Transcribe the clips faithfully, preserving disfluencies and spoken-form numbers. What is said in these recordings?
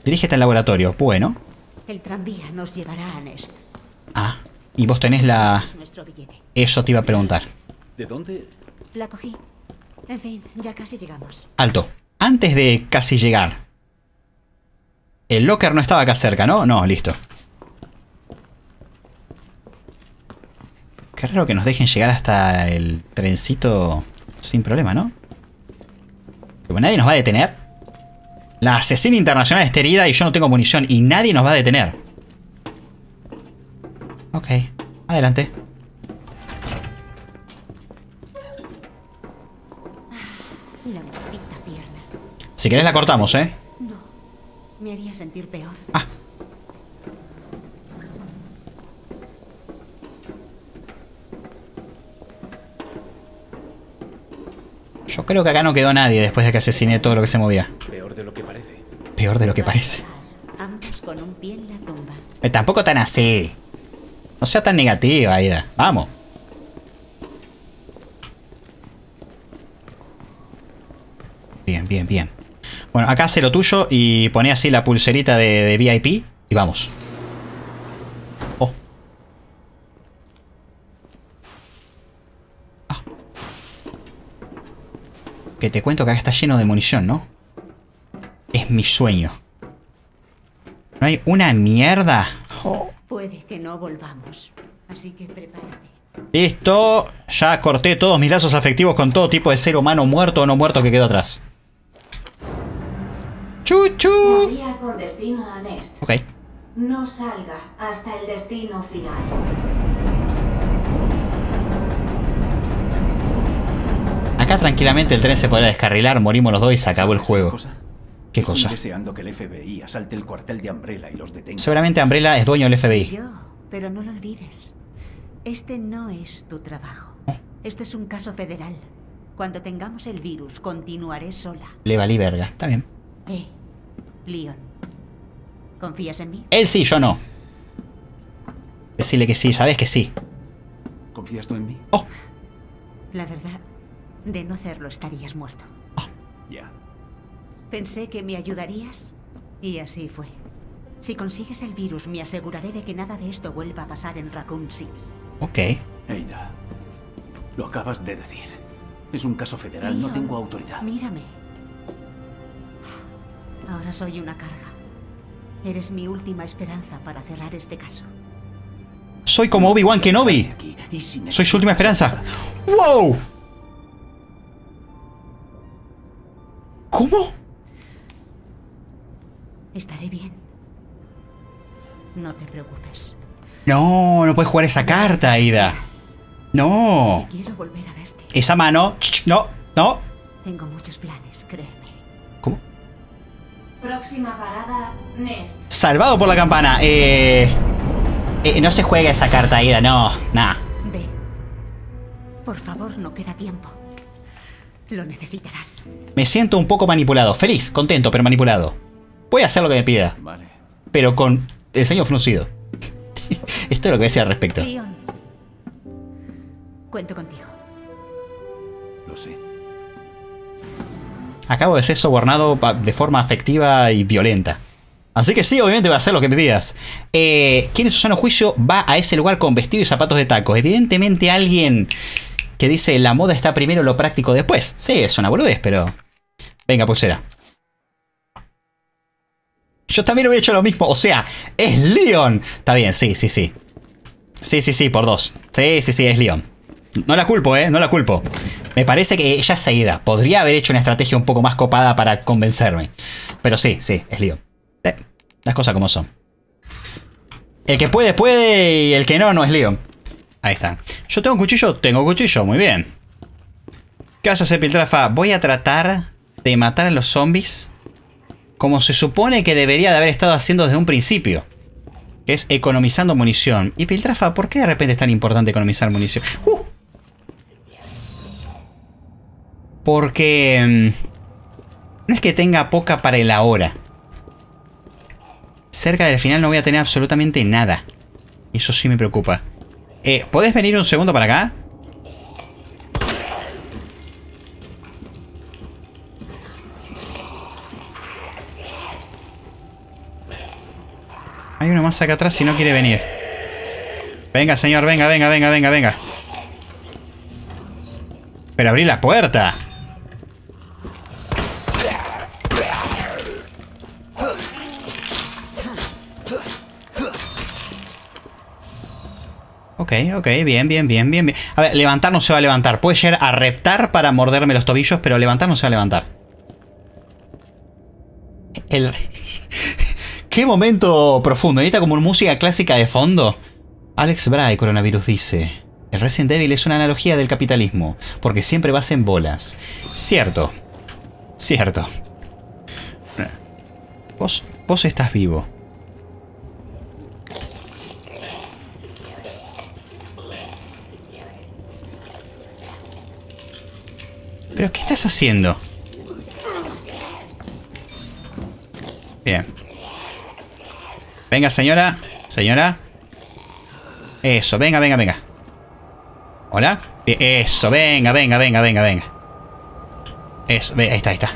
Dirígete al laboratorio. Bueno. El tranvía nos llevará a Nest. Ah, y vos tenés la... Es nuestro billete. Eso te iba a preguntar. ¿De dónde? La cogí. En fin, ya casi llegamos. Alto. Antes de casi llegar. El locker no estaba acá cerca, ¿no? No, listo. Qué raro que nos dejen llegar hasta el trencito sin problema, ¿no? Pero nadie nos va a detener. La asesina internacional está herida y yo no tengo munición y nadie nos va a detener. Ok, adelante. La maldita pierna. Si querés la cortamos, ¿eh? No, me haría sentir peor. Ah. Yo creo que acá no quedó nadie después de que asesiné todo lo que se movía. Peor de lo que parece. Peor de lo que parece. Ambos con un pie en la tumba. Eh, tampoco tan así. No sea tan negativa, Aida. Vamos. Bien, bien, bien. Bueno, acá hace lo tuyo y poné así la pulserita de, de V I P y vamos. Oh. Ah. Que te cuento que acá está lleno de munición, ¿no? Es mi sueño. ¿No hay una mierda? Oh. Puede que no volvamos, así que prepárate. Listo. Ya corté todos mis lazos afectivos con todo tipo de ser humano muerto o no muerto que quedó atrás. ¡Chuchu! Navía con destino a Nest. Ok. No salga hasta el destino final. Acá tranquilamente el tren se podrá descarrilar, morimos los dos y se acabó el juego. Cosa? ¿Qué Estoy cosa? deseando que el F B I asalte el cuartel de Umbrella y los detenga. Seguramente Umbrella es dueño del F B I. Yo, pero no lo olvides. Este no es tu trabajo. Esto es un caso federal. Cuando tengamos el virus, continuaré sola. Le valí verga. Está bien. Eh, Leon. ¿Confías en mí? Él sí, yo no. Decirle que sí, sabes que sí. ¿Confías tú en mí? Oh, La verdad, de no hacerlo estarías muerto. Ya. Pensé que me ayudarías y así fue. Si consigues el virus, me aseguraré de que nada de esto vuelva a pasar en Raccoon City. ok. Ada, lo acabas de decir. Es un caso federal, no Leon, tengo autoridad. Mírame. Ahora soy una carga. Eres mi última esperanza para cerrar este caso. Soy como Obi-Wan Kenobi. Aquí, y si Soy su última esperanza. ¡Wow! ¿Cómo? Estaré bien. No te preocupes. No, no puedes jugar esa carta, Aida. No. Quiero volver a verte. Esa mano. No, no. Tengo muchos planes, créeme. ¿Cómo? Próxima parada, Nest. Salvado por la campana. Eh, eh, no se juega esa carta, Aida. No, nah. Ve. Por favor, no queda tiempo. Lo necesitarás. Me siento un poco manipulado. Feliz, contento, pero manipulado. Voy a hacer lo que me pida. Vale. Pero con el ceño fruncido. Esto es lo que voy a decir al respecto. Leon. Cuento contigo. Lo sé. Acabo de ser sobornado de forma afectiva y violenta. Así que sí, obviamente voy a hacer lo que me pidas. Eh, ¿Quién en su sano juicio va a ese lugar con vestido y zapatos de taco? Evidentemente alguien que dice la moda está primero, lo práctico después. Sí, es una boludez, pero... Venga, pulsera. Yo también hubiera hecho lo mismo. O sea, es Leon. Está bien, sí, sí, sí. Sí, sí, sí, por dos. Sí, sí, sí, es Leon. No la culpo, eh, no la culpo. Me parece que ella es seguida. Podría haber hecho una estrategia un poco más copada para convencerme. Pero sí, sí, es Leon. Eh, las cosas como son. El que puede, puede, y el que no, no es Leon. Ahí está. ¿Yo tengo un cuchillo? Tengo cuchillo, muy bien. ¿Qué vas a hacer, Piltrafa? Voy a tratar de matar a los zombies como se supone que debería de haber estado haciendo desde un principio. Que es economizando munición. Y Piltrafa, ¿por qué de repente es tan importante economizar munición? ¡Uh! Porque... Mmm, no es que tenga poca para el ahora. Cerca del final no voy a tener absolutamente nada. Eso sí me preocupa. Eh, ¿podés venir un segundo para acá? Hay uno más acá atrás si no quiere venir. Venga, señor, venga, venga, venga, venga, venga. Pero abrí la puerta. Ok, ok, bien, bien, bien, bien, bien. A ver, levantar no se va a levantar. Puede llegar a reptar para morderme los tobillos, pero levantar no se va a levantar. El... Qué momento profundo. Necesita como una música clásica de fondo. Alex Bray, Coronavirus, dice: el Resident Evil es una analogía del capitalismo, porque siempre vas en bolas. Cierto. Cierto. Vos, vos estás vivo. ¿Pero qué estás haciendo? Bien. Venga, señora. Señora. Eso, venga, venga, venga. ¿Hola? Bien, eso, venga, venga, venga, venga, venga. Eso, ahí está, ahí está.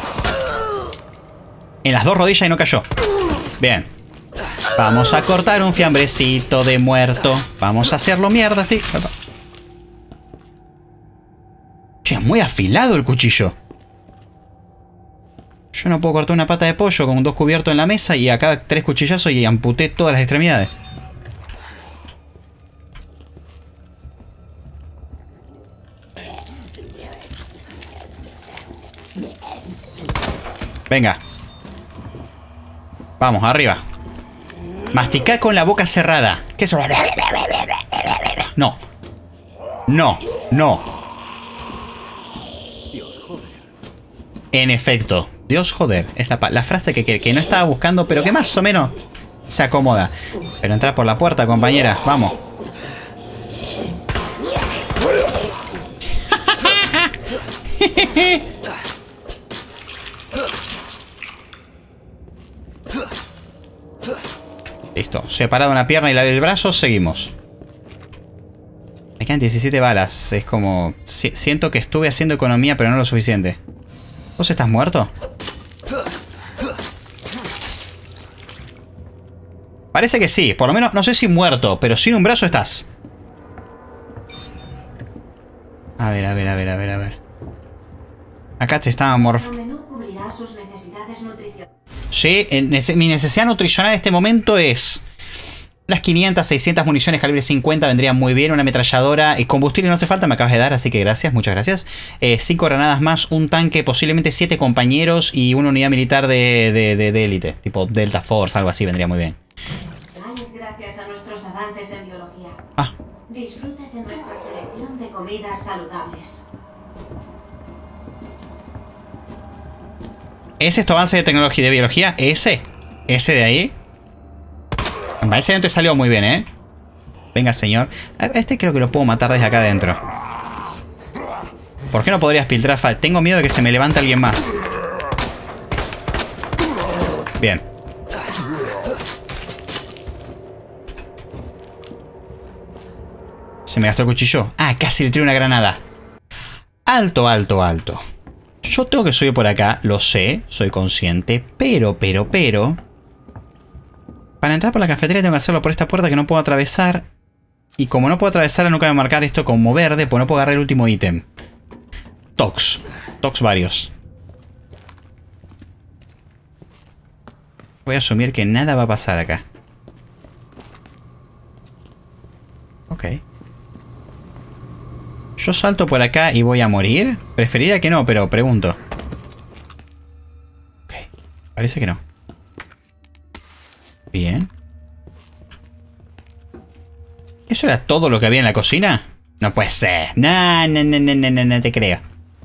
En las dos rodillas y no cayó. Bien. Vamos a cortar un fiambrecito de muerto. Vamos a hacerlo mierda, sí. Che, es muy afilado el cuchillo. Yo no puedo cortar una pata de pollo con dos cubiertos en la mesa y acá tres cuchillazos y amputé todas las extremidades. Venga. Vamos, arriba. Masticá con la boca cerrada. ¿Qué es eso? No. No, no. En efecto, Dios joder, es la, la frase que, que, que no estaba buscando, pero que más o menos se acomoda. Pero entra por la puerta, compañera, vamos. Listo, separado una pierna y la del brazo, seguimos. Me quedan diecisiete balas, es como... Si, siento que estuve haciendo economía, pero no lo suficiente. ¿Vos estás muerto? Parece que sí, por lo menos no sé si muerto, pero sin un brazo estás. A ver, a ver, a ver, a ver, a ver. Acá se estaba morfando. Sí, nece mi necesidad nutricional en este momento es... Unas quinientas, seiscientas municiones calibre cincuenta vendrían muy bien. Una ametralladora. Y combustible no hace falta, me acabas de dar, así que gracias, muchas gracias. Eh, cinco granadas más, un tanque, posiblemente siete compañeros y una unidad militar de, de, de, de élite. Tipo Delta Force, algo así vendría muy bien. Dales gracias a nuestros avances en biología. Ah. Disfrute de nuestra selección de comidas saludables. ¿Es esto avance de tecnología y de biología? ¿Ese? ¿Ese de ahí? Me parece que no te salió muy bien, ¿eh? Venga, señor. Este creo que lo puedo matar desde acá adentro. ¿Por qué no podrías Piltrafa? Tengo miedo de que se me levante alguien más. Bien. Se me gastó el cuchillo. Ah, casi le tiré una granada. Alto, alto, alto. Yo tengo que subir por acá, lo sé, soy consciente, pero, pero, pero... Para entrar por la cafetería tengo que hacerlo por esta puerta que no puedo atravesar. Y como no puedo atravesarla, nunca voy a marcar esto como verde, pues no puedo agarrar el último ítem. Tox. Tox varios. Voy a asumir que nada va a pasar acá. Ok. Yo salto por acá y voy a morir. Preferiría que no, pero pregunto. Ok. Parece que no. Bien. ¿Eso era todo lo que había en la cocina? No puede ser. No, no, no, no, no, no te creo.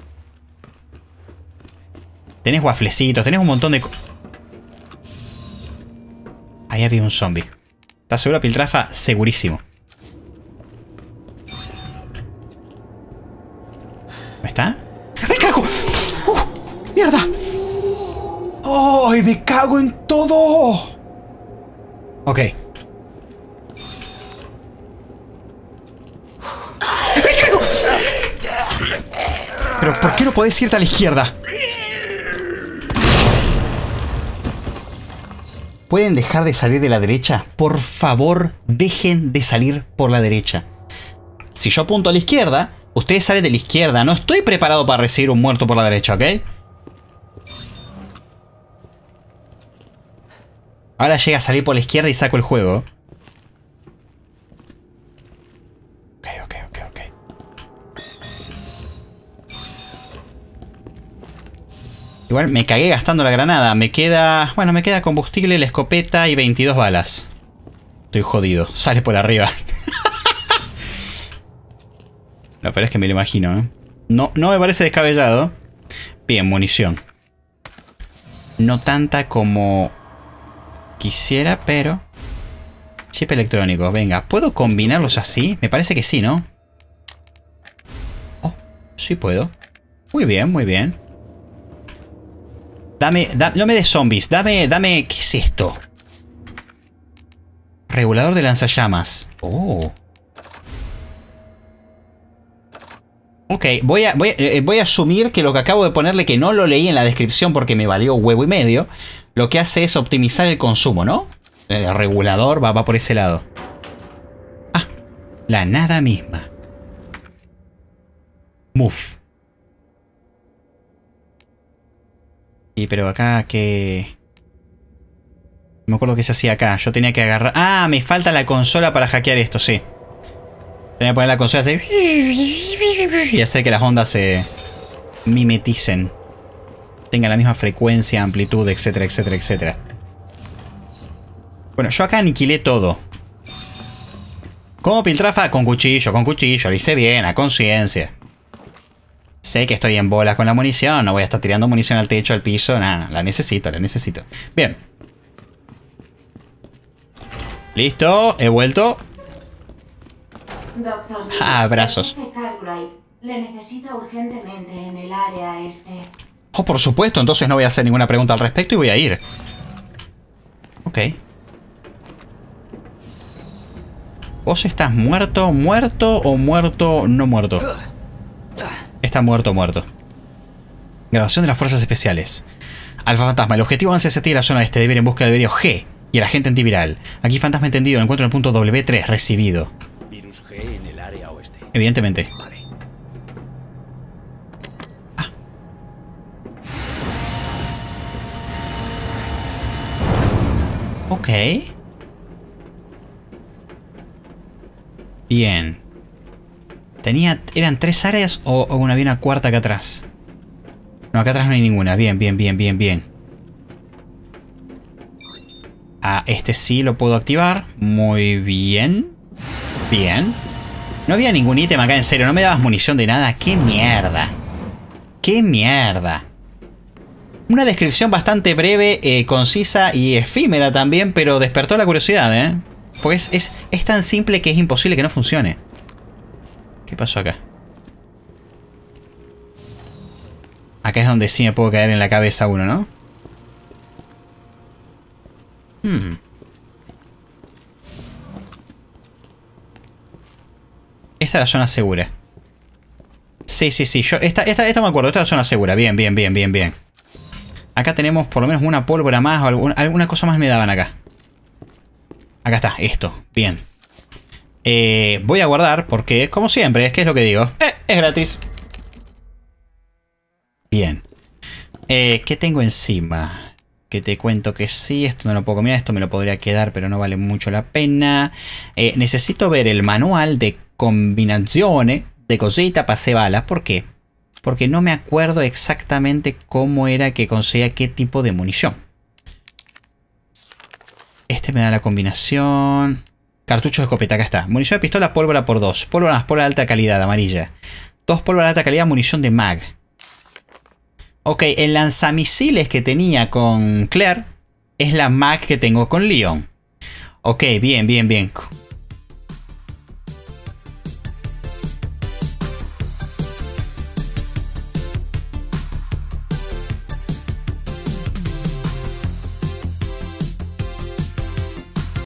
Tenés waflecitos, tenés un montón de... Ahí había un zombie. ¿Estás seguro, Piltrafa? Segurísimo. ¿No está? ¡Ay, carajo! ¡Uh! ¡Mierda! ¡Ay, me cago en todo! Ok. ¡Me cago! Pero ¿por qué no podés irte a la izquierda? ¿Pueden dejar de salir de la derecha? Por favor, dejen de salir por la derecha. Si yo apunto a la izquierda, ustedes salen de la izquierda. No estoy preparado para recibir un muerto por la derecha, ¿ok? Ahora llega a salir por la izquierda y saco el juego. Ok, ok, ok, ok. Igual me cagué gastando la granada. Me queda... Bueno, me queda combustible, la escopeta y veintidós balas. Estoy jodido. Sale por arriba. No, pero es que me lo imagino, ¿eh? No, no me parece descabellado. Bien, munición. No tanta como quisiera, pero... Chip electrónico, venga. ¿Puedo combinarlos así? Me parece que sí, ¿no? Oh, sí puedo. Muy bien, muy bien. Dame, da, no me des zombies. Dame, dame... ¿Qué es esto? Regulador de lanzallamas. Oh. Ok, voy a, voy, eh, voy a asumir que lo que acabo de ponerle, que no lo leí en la descripción porque me valió huevo y medio, lo que hace es optimizar el consumo, ¿no? El regulador va, va por ese lado. Ah, la nada misma. Move. Y pero acá que... No me acuerdo qué se hacía acá. Yo tenía que agarrar... Ah, me falta la consola para hackear esto, sí. Tenía que poner la consola así. Y hacer que las ondas se mimeticen. Tengan la misma frecuencia, amplitud, etcétera, etcétera, etcétera. Bueno, yo acá aniquilé todo. ¿Cómo piltrafa? Con cuchillo, con cuchillo. Lo hice bien, a conciencia. Sé que estoy en bolas con la munición. No voy a estar tirando munición al techo, al piso. Nada, la necesito, la necesito. Bien. Listo, he vuelto. Doctor Lee, Ah, abrazos. el jefe Cartwright le necesita urgentemente en el área este. Oh, por supuesto, entonces no voy a hacer ninguna pregunta al respecto y voy a ir. Ok. ¿Vos estás muerto, muerto o muerto, no muerto? Está muerto, muerto. Grabación de las fuerzas especiales. Alfa Fantasma, el objetivo avanza hacia ti en la zona este. Debe ir en busca del video G y el agente antiviral. Aquí Fantasma entendido, lo encuentro en el punto W tres, recibido. Virus G en el área oeste. Evidentemente. Vale. Ah. Ok. Bien. Tenía... ¿Eran tres áreas o, o una, había una cuarta acá atrás? No, acá atrás no hay ninguna. Bien, bien, bien, bien, bien. Ah, este sí lo puedo activar. Muy bien. Bien. No había ningún ítem acá, en serio. No me dabas munición de nada. ¡Qué mierda! ¡Qué mierda! Una descripción bastante breve, eh, concisa y efímera también, pero despertó la curiosidad, ¿eh? Porque es, es, es tan simple que es imposible que no funcione. ¿Qué pasó acá? Acá es donde sí me puedo caer en la cabeza uno, ¿no? Hmm. Esta es la zona segura. Sí, sí, sí. Yo, esta, esta, esta me acuerdo. Esta es la zona segura. Bien, bien, bien, bien, bien. Acá tenemos por lo menos una pólvora más o alguna, alguna cosa más me daban acá. Acá está, esto. Bien. Eh, voy a guardar porque, como siempre, es que es lo que digo. Eh, es gratis. Bien. Eh, ¿Qué tengo encima? Que te cuento que sí, esto no lo puedo combinar, esto me lo podría quedar, pero no vale mucho la pena. Eh, necesito ver el manual de combinaciones de cositas para hacer balas. ¿Por qué? Porque no me acuerdo exactamente cómo era que conseguía qué tipo de munición. Este me da la combinación. Cartucho de escopeta, acá está. Munición de pistola, pólvora por dos. Pólvora más pólvora de alta calidad, amarilla. Dos pólvora de alta calidad, munición de mag. Ok, el lanzamisiles que tenía con Claire es la mag que tengo con Leon. Ok, bien, bien, bien.